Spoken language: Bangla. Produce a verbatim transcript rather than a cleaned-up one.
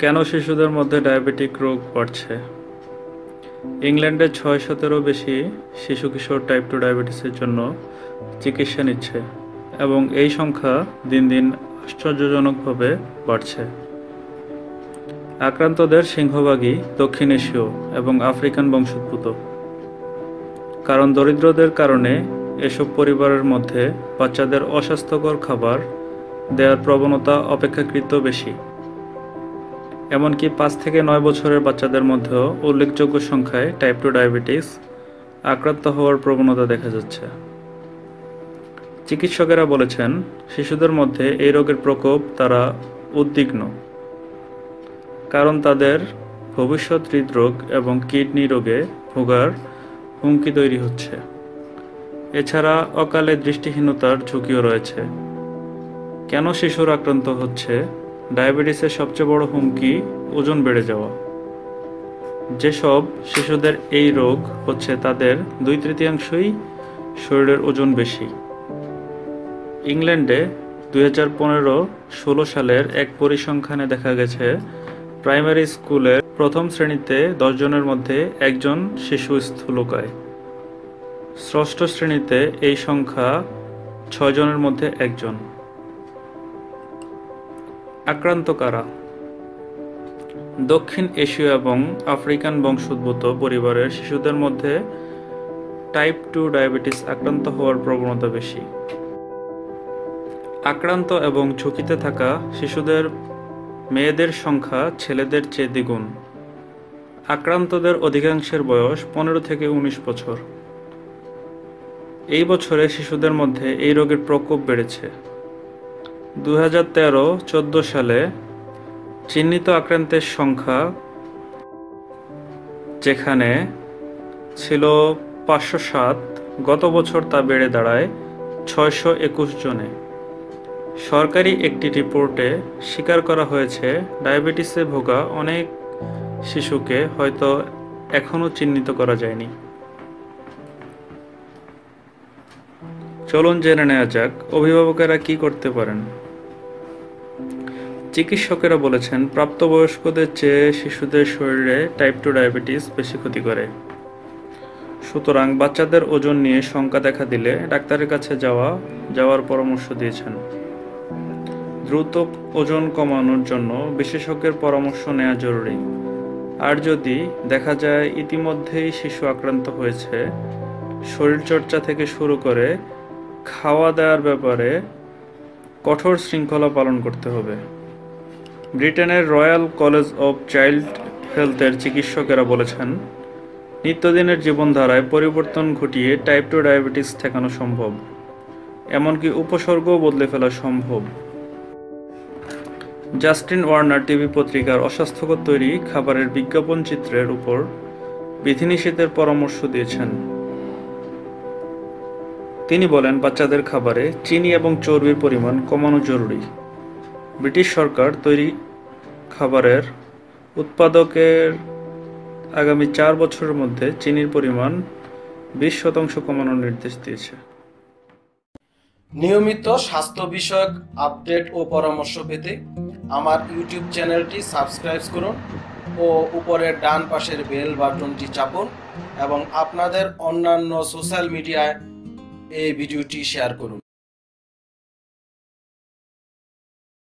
কেন শিশুদের মধ্যে ডায়াবেটিক রোগ বাড়ছে? ইংল্যান্ডে ছয় শতেরও বেশি শিশু কিশোর টাইপ টু ডায়াবেটিসের জন্য চিকিৎসা নিচ্ছে এবং এই সংখ্যা দিন দিন আশ্চর্যজনকভাবে বাড়ছে। আক্রান্তদের সিংহভাগই দক্ষিণ এশীয় এবং আফ্রিকান বংশোদ্ভূত। কারণ দরিদ্রদের কারণে এসব পরিবারের মধ্যে বাচ্চাদের অস্বাস্থ্যকর খাবার দেওয়ার প্রবণতা অপেক্ষাকৃত বেশি। এমনকি পাঁচ থেকে নয় বছরের বাচ্চাদের মধ্যেও উল্লেখযোগ্য সংখ্যায় টাইপ টু ডায়াবেটিস আক্রান্ত হওয়ার প্রবণতা দেখা যাচ্ছে। চিকিৎসকেরা বলেছেন, শিশুদের মধ্যে এই রোগের প্রকোপ তারা উদ্বিগ্ন, কারণ তাদের ভবিষ্যৎ হৃদরোগ এবং কিডনি রোগে ভোগার হুমকি তৈরি হচ্ছে। এছাড়া অকালে দৃষ্টিহীনতার ঝুঁকিও রয়েছে। কেন শিশুর আক্রান্ত হচ্ছে? ডায়াবেটিসের সবচেয়ে বড় হুমকি ওজন বেড়ে যাওয়া। যেসব শিশুদের এই রোগ হচ্ছে তাদের দুই তৃতীয়াংশই শরীরের ওজন বেশি। ইংল্যান্ডে দুই হাজার পনেরো ষোলো সালের এক পরিসংখ্যানে দেখা গেছে, প্রাইমারি স্কুলের প্রথম শ্রেণীতে দশ জনের মধ্যে একজন শিশু স্থূলকায়। ষষ্ঠ শ্রেণীতে এই সংখ্যা ছয় জনের মধ্যে একজন। আক্রান্ত কারা? দক্ষিণ এশীয় এবং আফ্রিকান বংশোদ্ভূত পরিবারের শিশুদের মধ্যে টাইপ টু ডায়াবেটিস আক্রান্ত হওয়ার প্রবণতা বেশি। আক্রান্ত এবং ঝুঁকিতে থাকা শিশুদের মেয়েদের সংখ্যা ছেলেদের চেয়ে দ্বিগুণ। আক্রান্তদের অধিকাংশের বয়স পনেরো থেকে উনিশ বছর। এই বছরে শিশুদের মধ্যে এই রোগের প্রকোপ বেড়েছে। দুই হাজার তেরো চোদ্দো সালে চিহ্নিত আক্রান্তের সংখ্যা যেখানে ছিল পাঁচশো সাত, গত বছর তা বেড়ে দাঁড়ায় ছয়শো একুশ জনে। সরকারি একটি রিপোর্টে স্বীকার করা হয়েছে, ডায়াবেটিসে ভোগা অনেক শিশুকে হয়তো এখনও চিহ্নিত করা যায়নি। চলুন জেনে নেওয়া যাক অভিভাবকেরা কি করতে পারেন। চিকিৎসকেরা বলেছেন, প্রাপ্তবয়স্কদের চেয়ে শিশুদের শরীরে টাইপ টু ডায়াবেটিস বেশি ক্ষতি করে। সুতরাং বাচ্চাদের ওজন নিয়ে শঙ্কা দেখা দিলে ডাক্তারের কাছে যাওয়া যাওয়ার পরামর্শ দিয়েছেন। দ্রুত ওজন কমানোর জন্য বিশেষজ্ঞের পরামর্শ নেওয়া জরুরি। আর যদি দেখা যায় ইতিমধ্যেই শিশু আক্রান্ত হয়েছে, শরীরচর্চা থেকে শুরু করে খাওয়া দাওয়ার ব্যাপারে কঠোর শৃঙ্খলা পালন করতে হবে। ব্রিটেনের রয়্যাল কলেজ অব চাইল্ড হেলথের চিকিৎসকেরা বলেছেন, নিত্যদিনের জীবনধারায় পরিবর্তন ঘটিয়ে টাইপ টু ডায়াবেটিস ঠেকানো সম্ভব, এমনকি উপসর্গও বদলে ফেলা সম্ভব। জাস্টিন ওয়ার্নার টিভি পত্রিকার অস্বাস্থ্যকর তৈরি খাবারের বিজ্ঞাপন চিত্রের উপর বিধিনিষেধের পরামর্শ দিয়েছেন। তিনি বলেন, বাচ্চাদের খাবারে চিনি এবং চর্বির পরিমাণ কমানো জরুরি। ব্রিটিশ সরকার তৈরি খাবারের উৎপাদকের আগামী চার বছরের মধ্যে চিনির পরিমাণ বিশ শতাংশ কমানোর নির্দেশ দিয়েছে। নিয়মিত স্বাস্থ্য বিষয়ক আপডেট ও পরামর্শ পেতে আমার ইউটিউব চ্যানেলটি সাবস্ক্রাইব করুন ও উপরের ডান পাশের বেল বাটনটি চাপুন এবং আপনাদের অন্যান্য সোশ্যাল মিডিয়ায় এই ভিডিওটি শেয়ার করুন।